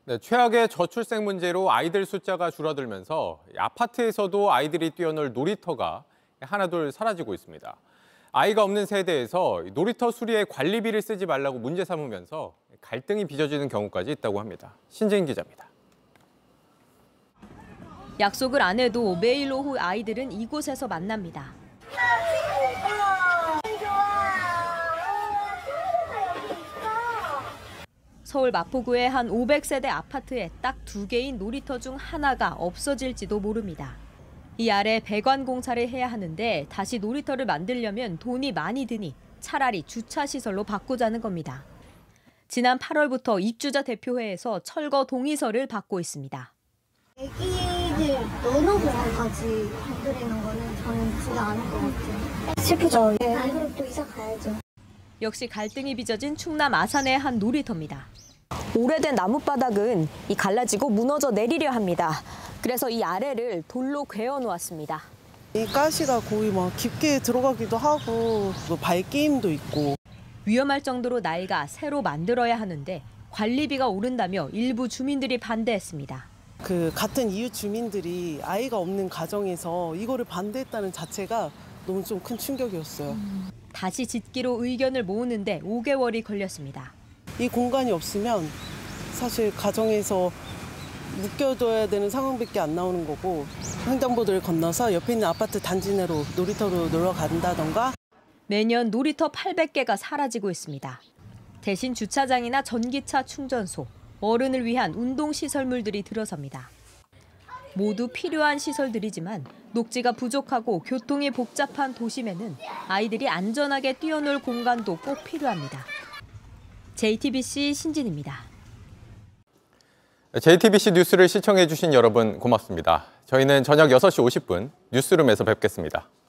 네, 최악의 저출생 문제로 아이들 숫자가 줄어들면서 아파트에서도 아이들이 뛰어놀 놀이터가 하나둘 사라지고 있습니다. 아이가 없는 세대에서 놀이터 수리에 관리비를 쓰지 말라고 문제 삼으면서 갈등이 빚어지는 경우까지 있다고 합니다. 신재인 기자입니다. 약속을 안 해도 매일 오후 아이들은 이곳에서 만납니다. 서울 마포구의 한 500세대 아파트에 딱 2개인 놀이터 중 하나가 없어질지도 모릅니다. 이 아래 배관 공사를 해야 하는데 다시 놀이터를 만들려면 돈이 많이 드니 차라리 주차시설로 바꾸자는 겁니다. 지난 8월부터 입주자 대표회에서 철거 동의서를 받고 있습니다. 애기들 논어공원까지 건드리는 거는 저는 진짜 않을 것 같아요. 슬프죠. 네. 안 그럼 또 이사 가야죠. 역시 갈등이 빚어진 충남 아산의 한 놀이터입니다. 오래된 나뭇바닥은 갈라지고 무너져 내리려 합니다. 그래서 이 아래를 돌로 괴어 놓았습니다. 이 가시가 거의 막 깊게 들어가기도 하고 발끼임도 있고. 위험할 정도로 낡아 새로 만들어야 하는데 관리비가 오른다며 일부 주민들이 반대했습니다. 같은 이웃 주민들이 아이가 없는 가정에서 이거를 반대했다는 자체가 너무 좀 큰 충격이었어요. 다시 짓기로 의견을 모으는데 5개월이 걸렸습니다. 이 공간이 없으면 사실 가정에서 묶여둬야 되는 상황밖에 안 나오는 거고, 횡단보도를 건너서 옆에 있는 아파트 단지 내로 놀이터로 놀러 간다던가. 매년 놀이터 800개가 사라지고 있습니다. 대신 주차장이나 전기차 충전소, 어른을 위한 운동시설물들이 들어섭니다. 모두 필요한 시설들이지만 녹지가 부족하고 교통이 복잡한 도심에는 아이들이 안전하게 뛰어놀 공간도 꼭 필요합니다. JTBC 신진입니다. JTBC 뉴스를 시청해 주신 여러분 고맙습니다. 저희는 저녁 6시 50분 뉴스룸에서 뵙겠습니다.